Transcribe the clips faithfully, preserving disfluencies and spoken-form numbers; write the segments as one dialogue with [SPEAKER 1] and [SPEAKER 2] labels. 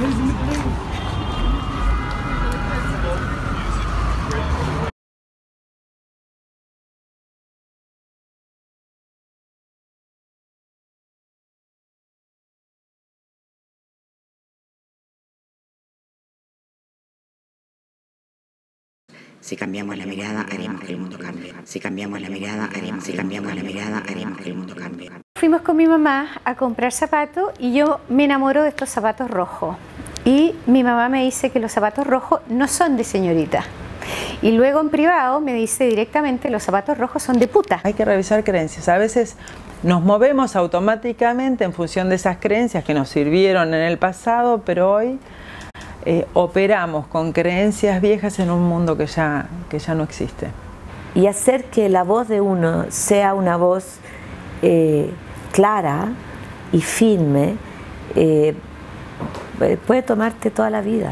[SPEAKER 1] Si cambiamos la mirada, haremos que el mundo cambie. Si cambiamos la mirada, haremos, si cambiamos la mirada, haremos que el mundo cambie.
[SPEAKER 2] Fuimos con mi mamá a comprar zapatos y yo me enamoro de estos zapatos rojos. Y mi mamá me dice que los zapatos rojos no son de señorita. Y luego en privado me dice directamente los zapatos rojos son de puta.
[SPEAKER 3] Hay que revisar creencias. A veces nos movemos automáticamente en función de esas creencias que nos sirvieron en el pasado, pero hoy eh, operamos con creencias viejas en un mundo que ya, que ya no existe.
[SPEAKER 4] Y hacer que la voz de uno sea una voz eh, clara y firme eh, puede tomarte toda la vida.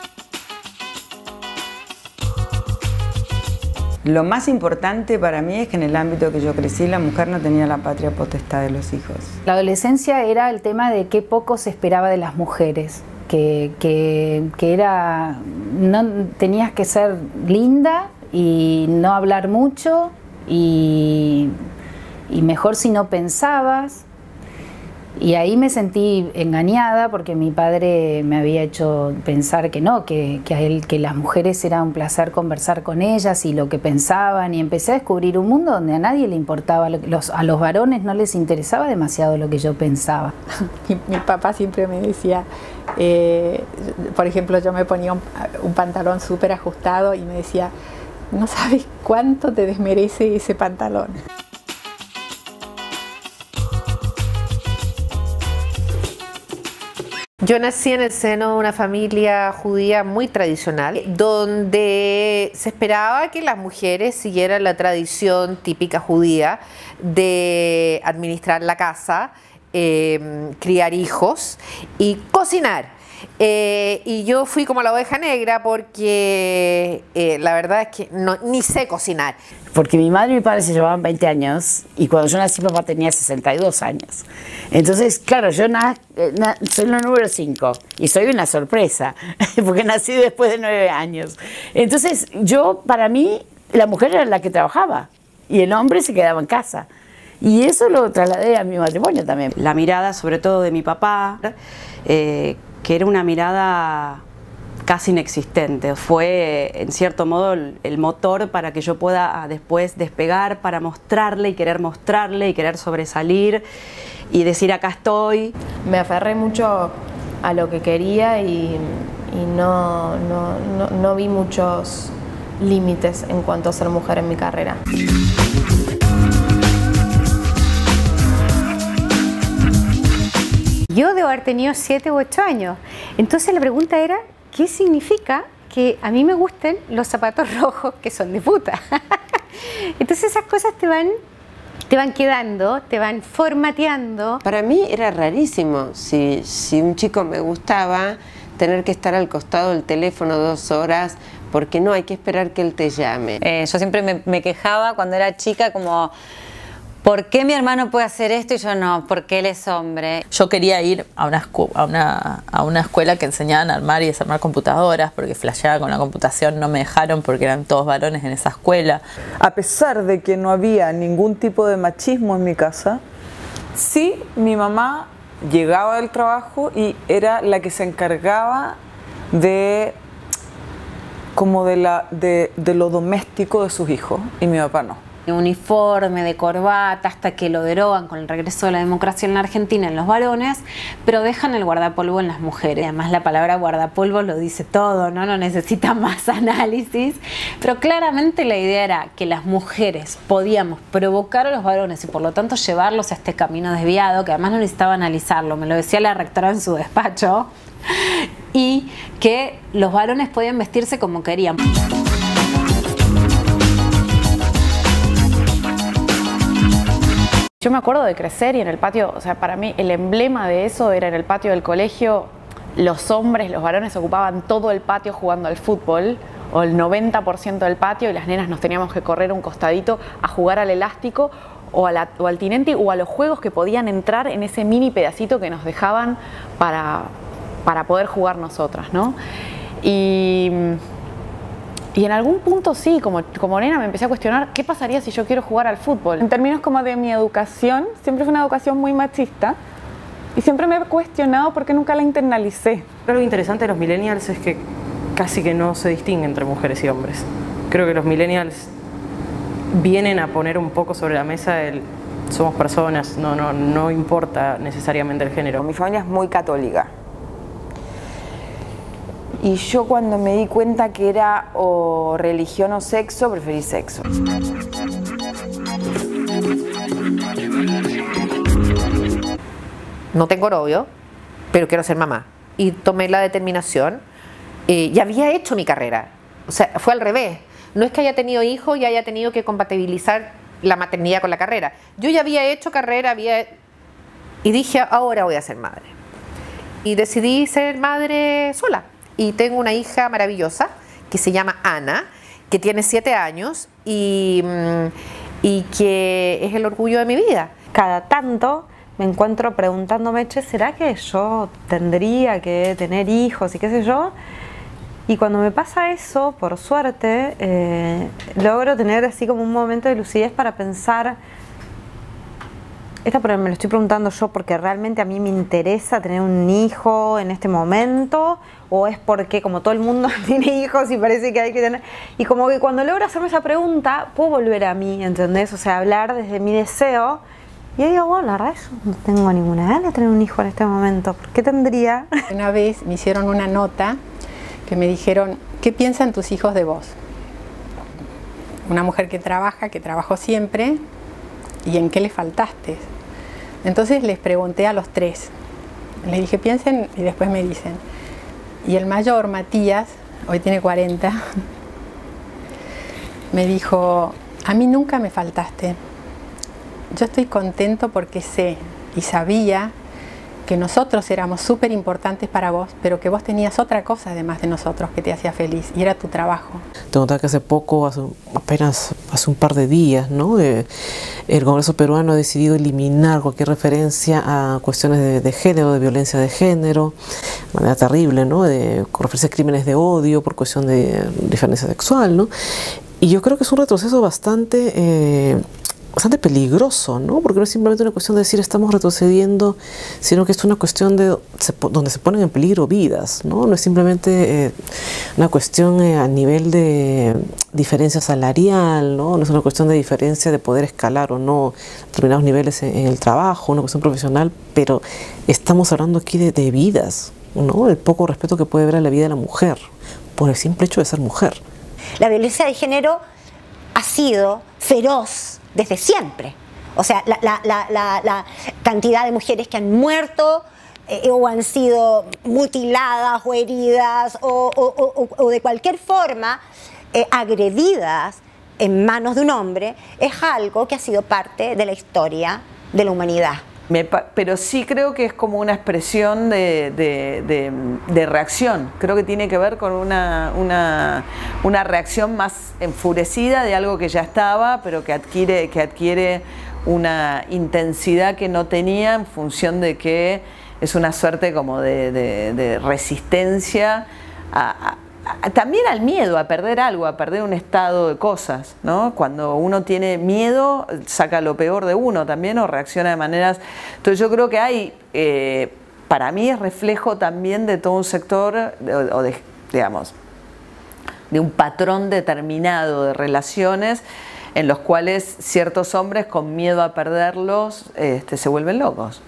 [SPEAKER 5] Lo más importante para mí es que en el ámbito que yo crecí la mujer no tenía la patria potestad de los hijos.
[SPEAKER 6] La adolescencia era el tema de qué poco se esperaba de las mujeres, que, que, que era, no, tenías que ser linda y no hablar mucho y, y mejor si no pensabas. Y ahí me sentí engañada porque mi padre me había hecho pensar que no, que, que, a él, que las mujeres era un placer conversar con ellas y lo que pensaban, y empecé a descubrir un mundo donde a nadie le importaba, los, a los varones no les interesaba demasiado lo que yo pensaba.
[SPEAKER 7] Mi, mi papá siempre me decía, eh, por ejemplo, yo me ponía un, un pantalón súper ajustado y me decía, no sabes cuánto te desmerece ese pantalón.
[SPEAKER 8] Yo nací en el seno de una familia judía muy tradicional, donde se esperaba que las mujeres siguieran la tradición típica judía de administrar la casa, eh, criar hijos y cocinar. Eh, y yo fui como la oveja negra porque eh, la verdad es que no, ni sé cocinar.
[SPEAKER 9] Porque mi madre y mi padre se llevaban veinte años y cuando yo nací papá tenía sesenta y dos años. Entonces, claro, yo na, na, soy la número cinco y soy una sorpresa porque nací después de nueve años. Entonces, yo, para mí, la mujer era la que trabajaba y el hombre se quedaba en casa. Y eso lo trasladé a mi matrimonio también.
[SPEAKER 10] La mirada, sobre todo de mi papá, eh, que era una mirada casi inexistente. Fue, en cierto modo, el, el motor para que yo pueda después despegar, para mostrarle y querer mostrarle y querer sobresalir y decir acá estoy.
[SPEAKER 11] Me aferré mucho a lo que quería y, y no, no, no, no vi muchos límites en cuanto a ser mujer en mi carrera.
[SPEAKER 2] Yo debo haber tenido siete u ocho años. Entonces la pregunta era, ¿qué significa que a mí me gusten los zapatos rojos que son de puta? Entonces esas cosas te van, te van quedando, te van formateando.
[SPEAKER 12] Para mí era rarísimo, si, si un chico me gustaba, tener que estar al costado del teléfono dos horas, porque no hay que esperar que él te llame.
[SPEAKER 13] Eh, yo siempre me, me quejaba cuando era chica como... ¿Por qué mi hermano puede hacer esto y yo no? Porque él es hombre.
[SPEAKER 14] Yo quería ir a una, a una, a una escuela que enseñaban a armar y desarmar computadoras porque flasheaba con la computación, no me dejaron porque eran todos varones en esa escuela.
[SPEAKER 3] A pesar de que no había ningún tipo de machismo en mi casa, sí, mi mamá llegaba del trabajo y era la que se encargaba de, como de, la, de, de lo doméstico de sus hijos y mi papá no.
[SPEAKER 6] De uniforme, de corbata, hasta que lo derogan con el regreso de la democracia en la Argentina en los varones, pero dejan el guardapolvo en las mujeres. Además la palabra guardapolvo lo dice todo, ¿no? No necesita más análisis, pero claramente la idea era que las mujeres podíamos provocar a los varones y por lo tanto llevarlos a este camino desviado, que además no necesitaba analizarlo, me lo decía la rectora en su despacho, y que los varones podían vestirse como querían.
[SPEAKER 15] Yo me acuerdo de crecer y en el patio, o sea, para mí el emblema de eso era en el patio del colegio, los hombres, los varones ocupaban todo el patio jugando al fútbol, o el noventa por ciento del patio, y las nenas nos teníamos que correr un costadito a jugar al elástico o, a la, o al tinenti o a los juegos que podían entrar en ese mini pedacito que nos dejaban para, para poder jugar nosotras, ¿no? Y, y en algún punto sí, como, como nena me empecé a cuestionar qué pasaría si yo quiero jugar al fútbol.
[SPEAKER 3] En términos como de mi educación, siempre fue una educación muy machista y siempre me he cuestionado por qué nunca la internalicé.
[SPEAKER 16] Creo que lo interesante de los millennials es que casi que no se distingue entre mujeres y hombres. Creo que los millennials vienen a poner un poco sobre la mesa el somos personas, no, no, no importa necesariamente el género.
[SPEAKER 3] Mi familia es muy católica. Y yo cuando me di cuenta que era o religión o sexo, preferí sexo.
[SPEAKER 8] No tengo novio, pero quiero ser mamá. Y tomé la determinación eh, y había hecho mi carrera. O sea, fue al revés. No es que haya tenido hijos y haya tenido que compatibilizar la maternidad con la carrera. Yo ya había hecho carrera, había... y dije, ahora voy a ser madre. Y decidí ser madre sola. Y tengo una hija maravillosa que se llama Ana, que tiene siete años y, y que es el orgullo de mi vida.
[SPEAKER 17] Cada tanto me encuentro preguntándome, che, ¿será que yo tendría que tener hijos y qué sé yo? Y cuando me pasa eso, por suerte, eh, logro tener así como un momento de lucidez para pensar, esta me lo estoy preguntando yo porque realmente a mí me interesa tener un hijo en este momento, o es porque como todo el mundo tiene hijos y parece que hay que tener... Y como que cuando logro hacerme esa pregunta, puedo volver a mí, ¿entendés? O sea, hablar desde mi deseo. Y yo digo, bueno, la verdad yo no tengo ninguna gana de tener un hijo en este momento. ¿Por qué tendría?
[SPEAKER 7] Una vez me hicieron una nota que me dijeron, ¿qué piensan tus hijos de vos? Una mujer que trabaja, que trabajó siempre, ¿y en qué le faltaste? Entonces les pregunté a los tres, les dije, piensen y después me dicen. Y el mayor, Matías, hoy tiene cuarenta, me dijo, a mí nunca me faltaste. Yo estoy contento porque sé y sabía que nosotros éramos súper importantes para vos, pero que vos tenías otra cosa además de nosotros que te hacía feliz, y era tu trabajo.
[SPEAKER 16] Te contaba que hace poco, hace, apenas hace un par de días, ¿no? Eh, el Congreso peruano ha decidido eliminar cualquier referencia a cuestiones de, de género, de violencia de género, de manera terrible, ¿no? De, con referencia a crímenes de odio por cuestión de diferencia sexual, ¿no? Y yo creo que es un retroceso bastante... Eh, bastante peligroso, ¿no? Porque no es simplemente una cuestión de decir estamos retrocediendo, sino que es una cuestión de se, donde se ponen en peligro vidas, ¿no? No es simplemente eh, una cuestión eh, a nivel de diferencia salarial, ¿no? No es una cuestión de diferencia de poder escalar o no determinados niveles en, en el trabajo, una cuestión profesional, pero estamos hablando aquí de, de vidas, ¿no? El poco respeto que puede haber a la vida de la mujer, por el simple hecho de ser mujer.
[SPEAKER 18] La violencia de género ha sido feroz desde siempre. O sea, la, la, la, la, la cantidad de mujeres que han muerto eh, o han sido mutiladas o heridas o, o, o, o de cualquier forma eh, agredidas en manos de un hombre es algo que ha sido parte de la historia de la humanidad.
[SPEAKER 3] Me, pero sí creo que es como una expresión de, de, de, de reacción. Creo que tiene que ver con una, una, una reacción más enfurecida de algo que ya estaba, pero que adquiere, que adquiere una intensidad que no tenía en función de que es una suerte como de, de, de resistencia a, a también al miedo, a perder algo, a perder un estado de cosas, ¿no? Cuando uno tiene miedo, saca lo peor de uno también o reacciona de maneras... Entonces yo creo que hay, eh, para mí es reflejo también de todo un sector, de, o de, digamos, de un patrón determinado de relaciones en los cuales ciertos hombres con miedo a perderlos este, se vuelven locos.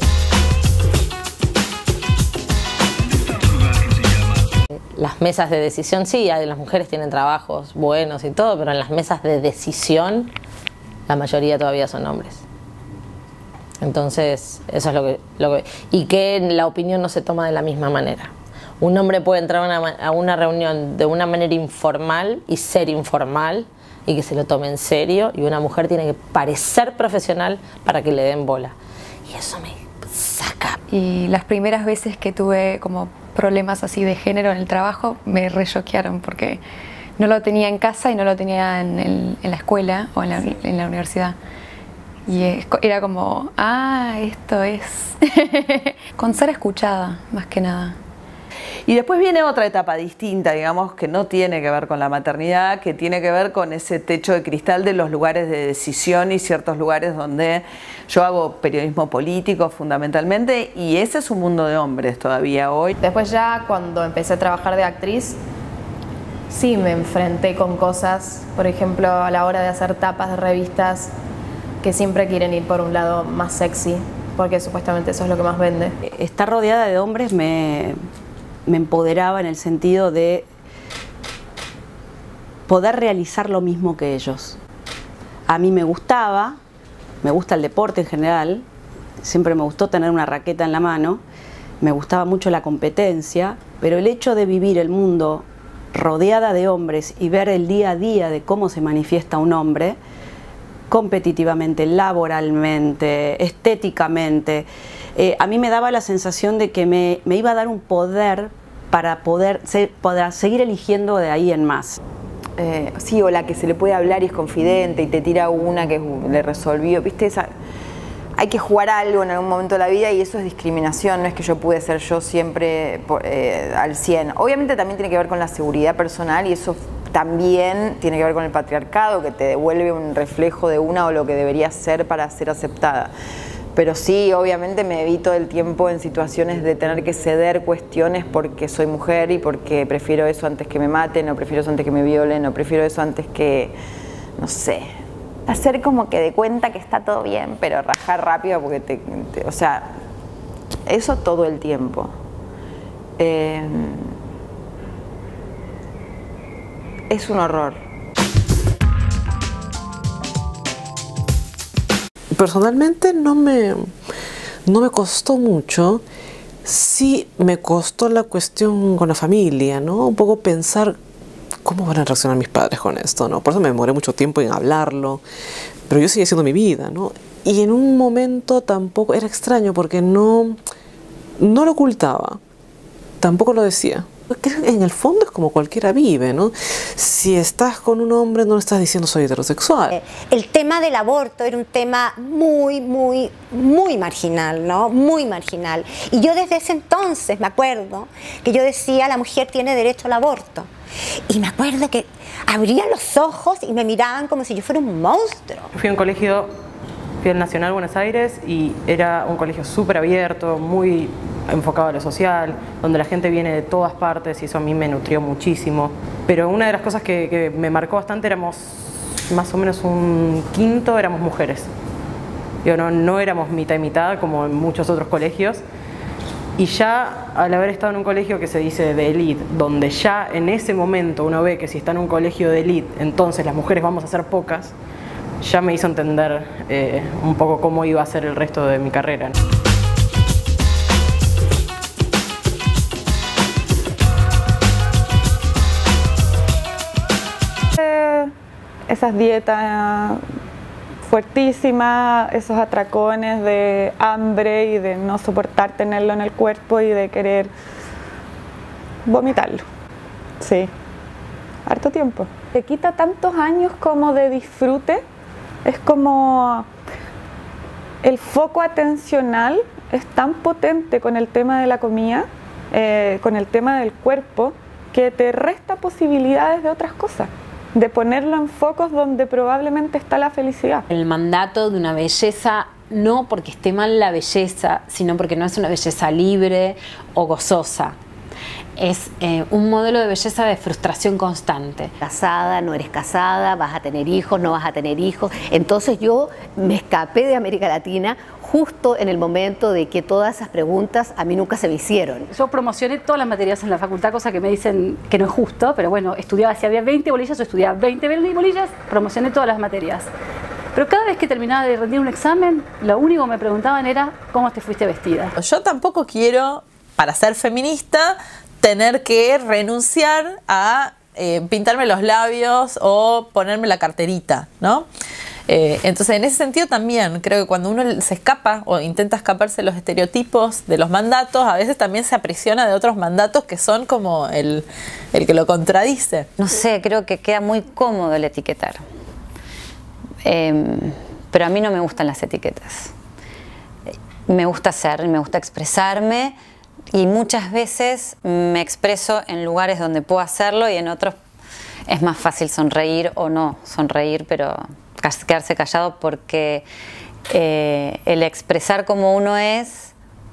[SPEAKER 19] Las mesas de decisión, sí, las mujeres tienen trabajos buenos y todo, pero en las mesas de decisión la mayoría todavía son hombres. Entonces, eso es lo que... Lo que y que la opinión no se toma de la misma manera. Un hombre puede entrar a una, a una reunión de una manera informal y ser informal y que se lo tome en serio, y una mujer tiene que parecer profesional para que le den bola. Y eso me saca.
[SPEAKER 20] Y las primeras veces que tuve como problemas así de género en el trabajo me re choquearon porque no lo tenía en casa y no lo tenía en, el, en la escuela o en la, en la universidad. Y es, era como, ah, esto es... con ser escuchada, más que nada.
[SPEAKER 21] Y después viene otra etapa distinta, digamos, que no tiene que ver con la maternidad, que tiene que ver con ese techo de cristal de los lugares de decisión y ciertos lugares donde yo hago periodismo político fundamentalmente, y ese es un mundo de hombres todavía hoy.
[SPEAKER 11] Después ya cuando empecé a trabajar de actriz, sí me enfrenté con cosas, por ejemplo, a la hora de hacer tapas de revistas que siempre quieren ir por un lado más sexy, porque supuestamente eso es lo que más vende.
[SPEAKER 10] Estar rodeada de hombres me, me empoderaba en el sentido de poder realizar lo mismo que ellos. A mí me gustaba, me gusta el deporte en general, siempre me gustó tener una raqueta en la mano, me gustaba mucho la competencia, pero el hecho de vivir el mundo rodeada de hombres y ver el día a día de cómo se manifiesta un hombre, competitivamente, laboralmente, estéticamente, eh, a mí me daba la sensación de que me, me iba a dar un poder para poder, se, poder seguir eligiendo de ahí en más.
[SPEAKER 22] Eh, sí, o la que se le puede hablar y es confidente y te tira una que le resolvió, ¿viste? Esa, hay que jugar algo en algún momento de la vida y eso es discriminación, no es que yo pude ser yo siempre eh, al cien. Obviamente también tiene que ver con la seguridad personal y eso también tiene que ver con el patriarcado, que te devuelve un reflejo de una o lo que debería ser para ser aceptada. Pero sí, obviamente me evito el tiempo en situaciones de tener que ceder cuestiones porque soy mujer y porque prefiero eso antes que me maten, o prefiero eso antes que me violen, o prefiero eso antes que, no sé, hacer como que de cuenta que está todo bien, pero rajar rápido porque te, te o sea, eso todo el tiempo. Eh, es un horror.
[SPEAKER 16] Personalmente no me, no me costó mucho, sí me costó la cuestión con la familia, ¿no? Un poco pensar cómo van a reaccionar mis padres con esto, ¿no? Por eso me demoré mucho tiempo en hablarlo, pero yo seguía haciendo mi vida, ¿no? Y en un momento tampoco, era extraño porque no, no lo ocultaba, tampoco lo decía. En el fondo es como cualquiera vive, ¿no? Si estás con un hombre no le estás diciendo soy heterosexual.
[SPEAKER 18] El tema del aborto era un tema muy, muy, muy marginal, ¿no? Muy marginal. Y yo desde ese entonces me acuerdo que yo decía la mujer tiene derecho al aborto. Y me acuerdo que abrían los ojos y me miraban como si yo fuera un monstruo.
[SPEAKER 23] Fui a un colegio, fui al Nacional Buenos Aires y era un colegio súper abierto, muy enfocado a lo social, donde la gente viene de todas partes y eso a mí me nutrió muchísimo. Pero una de las cosas que, que me marcó bastante, éramos más o menos un quinto, éramos mujeres. Digo, no, no éramos mitad y mitad como en muchos otros colegios. Y ya al haber estado en un colegio que se dice de élite, donde ya en ese momento uno ve que si está en un colegio de élite, entonces las mujeres vamos a ser pocas, ya me hizo entender eh, un poco cómo iba a ser el resto de mi carrera.
[SPEAKER 24] Esas dietas fuertísimas, esos atracones de hambre y de no soportar tenerlo en el cuerpo y de querer vomitarlo. Sí, harto tiempo. Te quita tantos años como de disfrute, es como el foco atencional es tan potente con el tema de la comida, eh, con el tema del cuerpo, que te resta posibilidades de otras cosas, de ponerlo en focos donde probablemente está la felicidad.
[SPEAKER 25] El mandato de una belleza, no porque esté mal la belleza, sino porque no es una belleza libre o gozosa. Es eh, un modelo de belleza de frustración constante.
[SPEAKER 2] Casada, no eres casada, vas a tener hijos, no vas a tener hijos. Entonces yo me escapé de América Latina justo en el momento de que todas esas preguntas a mí nunca se me hicieron.
[SPEAKER 26] Yo promocioné todas las materias en la facultad, cosa que me dicen que no es justo, pero bueno, estudiaba, si había veinte bolillas, yo estudiaba veinte bolillas, promocioné todas las materias. Pero cada vez que terminaba de rendir un examen, lo único que me preguntaban era ¿cómo te fuiste vestida?
[SPEAKER 14] Yo tampoco quiero, para ser feminista, tener que renunciar a eh, pintarme los labios o ponerme la carterita, ¿no? Eh, entonces, en ese sentido también creo que cuando uno se escapa o intenta escaparse de los estereotipos, de los mandatos, a veces también se aprisiona de otros mandatos que son como el, el que lo contradice.
[SPEAKER 13] No sé, creo que queda muy cómodo el etiquetar. Eh, pero a mí no me gustan las etiquetas. Me gusta ser, me gusta expresarme y muchas veces me expreso en lugares donde puedo hacerlo y en otros es más fácil sonreír o no sonreír, pero quedarse callado, porque eh, el expresar como uno es,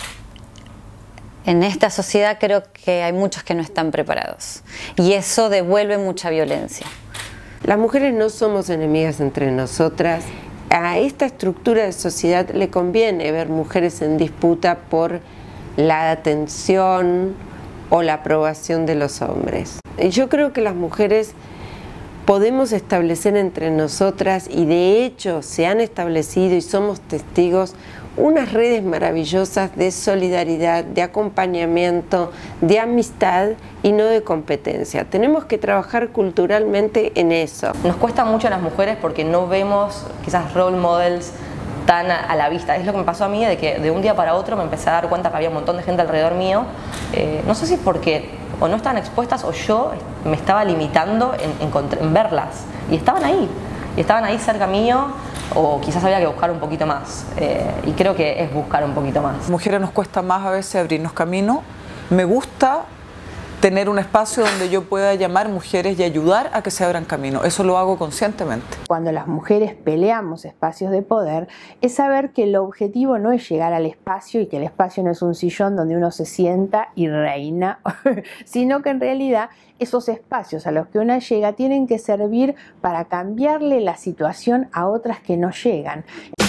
[SPEAKER 13] en esta sociedad creo que hay muchos que no están preparados y eso devuelve mucha violencia.
[SPEAKER 1] Las mujeres no somos enemigas entre nosotras. A esta estructura de sociedad le conviene ver mujeres en disputa por la atención o la aprobación de los hombres. Yo creo que las mujeres podemos establecer entre nosotras, y de hecho se han establecido y somos testigos, unas redes maravillosas de solidaridad, de acompañamiento, de amistad y no de competencia. Tenemos que trabajar culturalmente en eso.
[SPEAKER 4] Nos cuesta mucho a las mujeres porque no vemos quizás role models tan a, a la vista. Es lo que me pasó a mí, de que de un día para otro me empecé a dar cuenta que había un montón de gente alrededor mío. Eh, no sé si porque o no estaban expuestas o yo me estaba limitando en, en, en verlas. Y estaban ahí, y estaban ahí cerca mío, o quizás había que buscar un poquito más. Eh, y creo que es buscar un poquito más.
[SPEAKER 3] Mujeres nos cuesta más a veces abrirnos camino. Me gusta tener un espacio donde yo pueda llamar mujeres y ayudar a que se abran camino. Eso lo hago conscientemente.
[SPEAKER 5] Cuando las mujeres peleamos espacios de poder, es saber que el objetivo no es llegar al espacio y que el espacio no es un sillón donde uno se sienta y reina, sino que en realidad esos espacios a los que una llega tienen que servir para cambiarle la situación a otras que no llegan.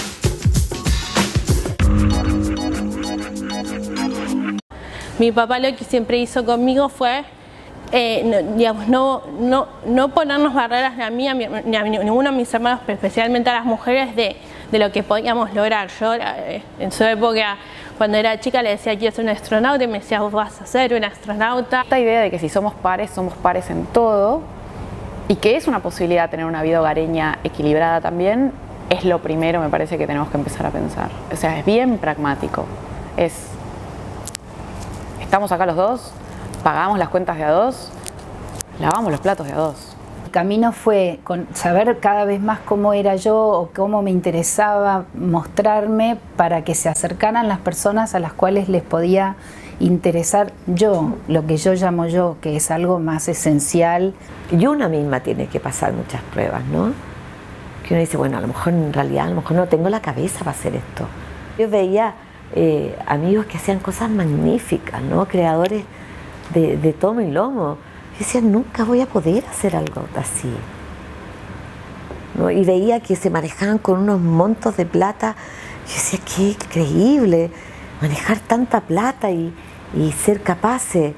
[SPEAKER 6] Mi papá lo que siempre hizo conmigo fue eh, no, digamos, no, no, no ponernos barreras ni a mí ni a, ni a ninguno de mis hermanos, pero especialmente a las mujeres, de, de lo que podíamos lograr. Yo eh, en su época, cuando era chica, le decía quiero ser una astronauta y me decía vos vas a ser una astronauta.
[SPEAKER 15] Esta idea de que si somos pares, somos pares en todo, y que es una posibilidad tener una vida hogareña equilibrada también, es lo primero, me parece, que tenemos que empezar a pensar. O sea, es bien pragmático. Es... Estamos acá los dos, pagamos las cuentas de a dos, lavamos los platos de a dos.
[SPEAKER 2] El camino fue con saber cada vez más cómo era yo o cómo me interesaba mostrarme para que se acercaran las personas a las cuales les podía interesar yo, lo que yo llamo yo, que es algo más esencial.
[SPEAKER 9] Y una misma tiene que pasar muchas pruebas, ¿no? Que uno dice, bueno, a lo mejor en realidad, a lo mejor no tengo la cabeza para hacer esto. Yo veía Eh, amigos que hacían cosas magníficas, ¿no? Creadores de, de tomo y lomo. Yo decía, nunca voy a poder hacer algo así, ¿no? Y veía que se manejaban con unos montos de plata. Yo decía, qué increíble manejar tanta plata y, y ser capaces.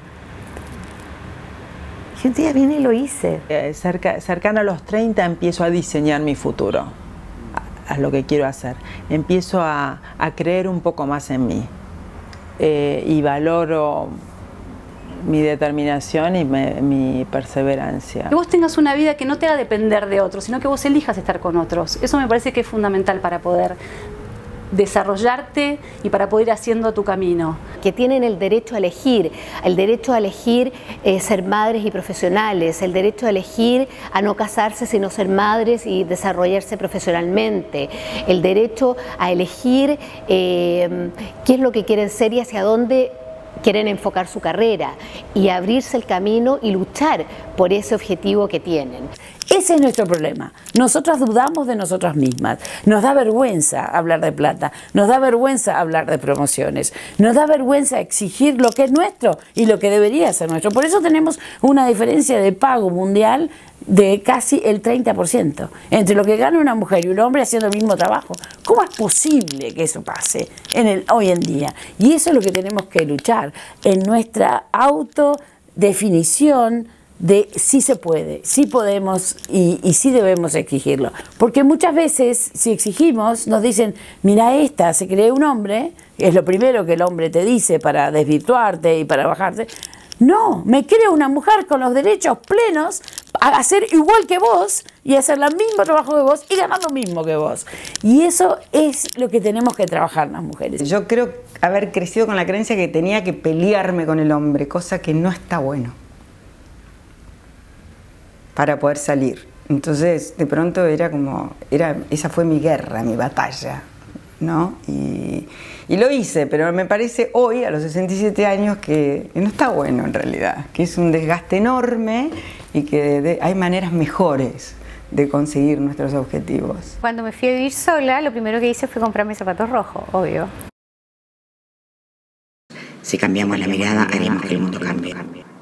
[SPEAKER 9] Y un día vine y lo hice.
[SPEAKER 12] Eh, cerca, cercano a los treinta empiezo a diseñar mi futuro, a lo que quiero hacer. Empiezo a, a creer un poco más en mí eh, y valoro mi determinación y me, mi perseverancia.
[SPEAKER 26] Que vos tengas una vida que no te haga depender de otros, sino que vos elijas estar con otros. Eso me parece que es fundamental para poder desarrollarte y para poder ir haciendo tu camino.
[SPEAKER 18] Que tienen el derecho a elegir, el derecho a elegir eh, ser madres y profesionales, el derecho a elegir a no casarse sino ser madres y desarrollarse profesionalmente, el derecho a elegir eh, qué es lo que quieren ser y hacia dónde quieren enfocar su carrera, y abrirse el camino y luchar por ese objetivo que tienen.
[SPEAKER 27] Ese es nuestro problema. Nosotras dudamos de nosotras mismas. Nos da vergüenza hablar de plata, nos da vergüenza hablar de promociones, nos da vergüenza exigir lo que es nuestro y lo que debería ser nuestro. Por eso tenemos una diferencia de pago mundial de casi el treinta por ciento entre lo que gana una mujer y un hombre haciendo el mismo trabajo. ¿Cómo es posible que eso pase en el, hoy en día? Y eso es lo que tenemos que luchar, en nuestra autodefinición de sí se puede, sí podemos y, y sí debemos exigirlo. Porque muchas veces, si exigimos, nos dicen, mira, esta se cree un hombre, es lo primero que el hombre te dice para desvirtuarte y para bajarte. No, me creo una mujer con los derechos plenos a hacer igual que vos y hacer el mismo trabajo que vos y ganar lo mismo que vos. Y eso es lo que tenemos que trabajar las mujeres.
[SPEAKER 28] Yo creo haber crecido con la creencia que tenía que pelearme con el hombre, cosa que no está bueno, para poder salir. Entonces, de pronto era como, era, esa fue mi guerra, mi batalla. ¿no? Y, y lo hice, pero me parece hoy, a los sesenta y siete años, que, que no está bueno en realidad, que es un desgaste enorme y que de, hay maneras mejores de conseguir nuestros objetivos.
[SPEAKER 2] Cuando me fui a vivir sola, lo primero que hice fue comprarme zapatos rojos, obvio.
[SPEAKER 7] Si cambiamos la mirada, haremos que el mundo cambie.